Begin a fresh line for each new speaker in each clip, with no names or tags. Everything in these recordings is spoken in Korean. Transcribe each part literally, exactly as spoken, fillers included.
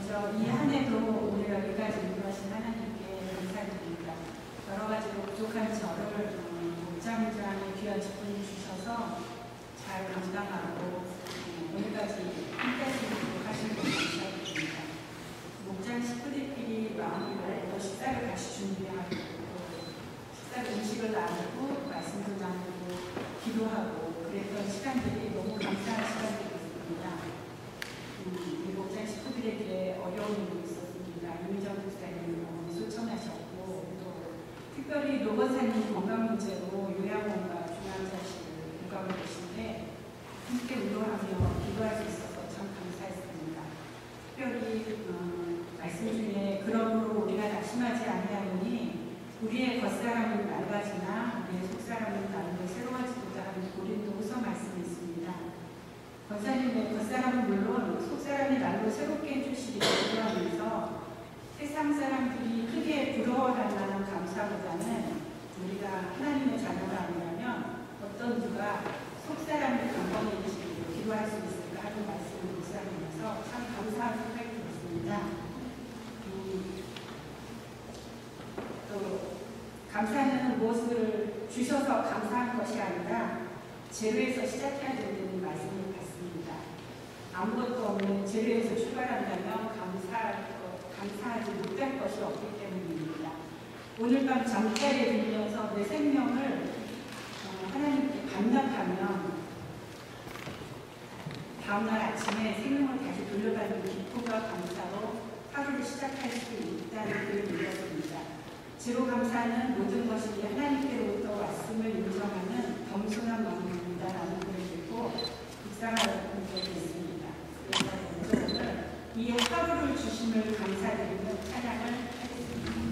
먼저 이 한 해도 오늘 여기까지 인도하신 하나님께 감사드립니다. 여러 가지로 부족한 저를 목장장의 귀한 직분을 주셔서 잘 감당하고 오늘까지 함께 하시도록 하신 것 감사드립니다. 목장 식구들끼리 마음을 먹고 식사를 같이 준비하고 식사 음식을 나누고 말씀도 나누고 기도하고 그랬던 시간들이 너무 감사한 시간들이었습니다. 음, 목장 식구들에게 어려움이 있었습니다. 이미정 목사님 어머니 소천하셨고 또 특별히 노건사님 건강 문제로 요양원과 중환자실을 공감을 계신데 함께 운동하며 기도할 수 있어서 참 감사했습니다. 특별히 음, 말씀 중에 그러므로 우리가 낙심하지 아니하노니 우리의 겉사람은 낡아지나 우리의 속사람은 나름대로 새로워지고자 하는 고린도후서 말씀이 있습니다. 권사님의 겉사람은 물론 속사람이 날로 새롭게 해주시기를 기도하면서 세상 사람들이 크게 부러워할 만한 감사보다는 우리가 하나님의 자녀가 아니라면 어떤 누가 속사람을 건강해주시기를 기도할 수 있을까 하는 말씀을 묵상하면서 참 감사한 생각이 들었습니다. 음, 또 감사는 무엇을 주셔서 감사한 것이 아니라 재료에서 시작해야 된다는 말씀을 받습니다. 아무것도 없는 재료에서 출발한다면 감사할 것, 감사하지 못할 것이 없기 때문입니다. 오늘 밤 잠자리에 들면서 내 생명을 어, 하나님께 반납하면 다음날 아침에 생명을 다시 돌려받는 기쁨과 감사로 하루를 시작할 수 있다는 글을 읽었습니다. 지로 감사는 모든 것이 하나님께로부터 왔음을 인정하는 겸손한 마음입니다라는 글을 읽고 묵상하는 적이 있습니다. 그래서 먼저 오늘 이 하루를 주심을 감사드리는 찬양을 하겠습니다.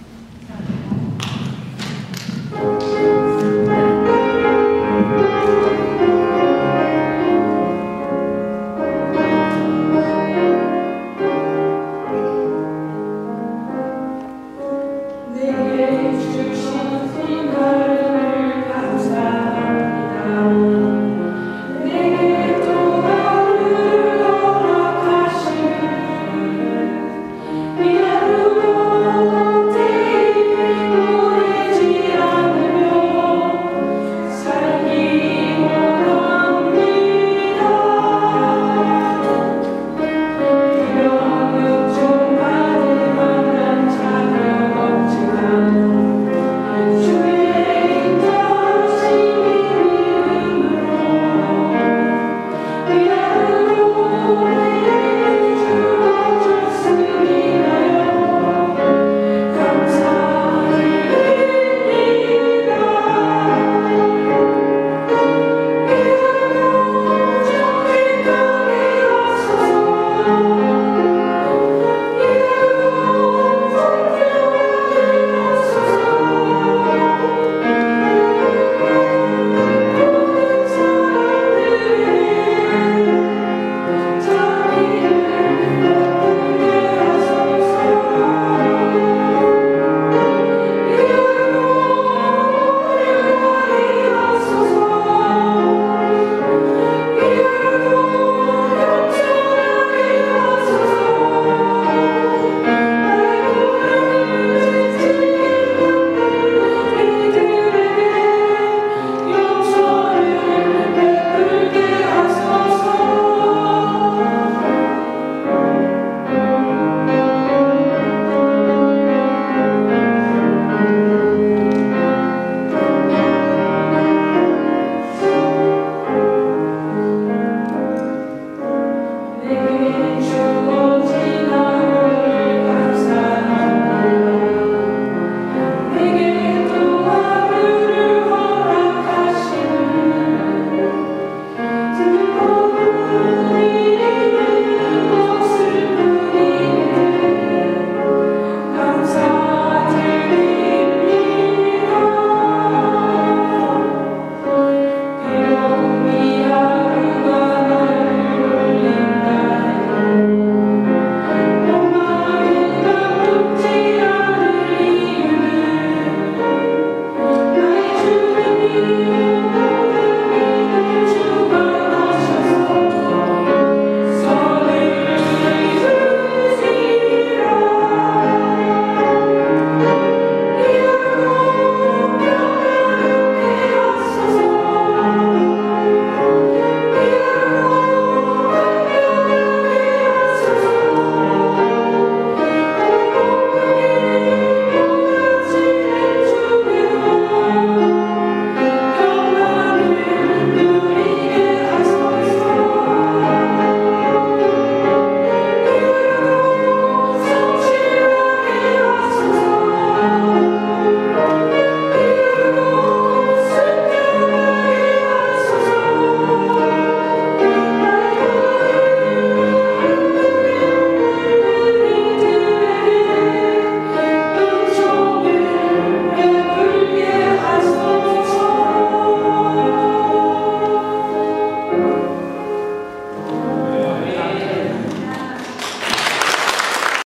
Thank you.